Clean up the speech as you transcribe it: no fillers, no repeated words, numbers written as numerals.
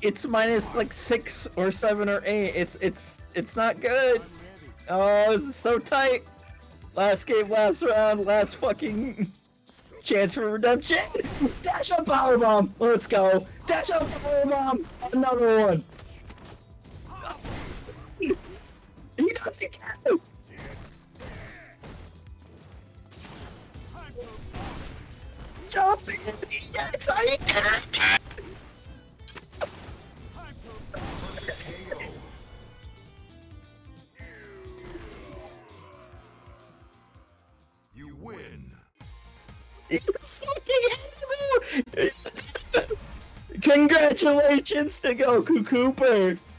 it's minus like 6 or 7 or 8. It's not good. Oh, this is so tight. Last game, last round, last fucking chance for redemption. Dash up powerbomb. Let's go. Dash up powerbomb. Another one. He doesn't count. Jump in. Yes, I can. You win. It's a fucking animal. Congratulations to Goku Cooper.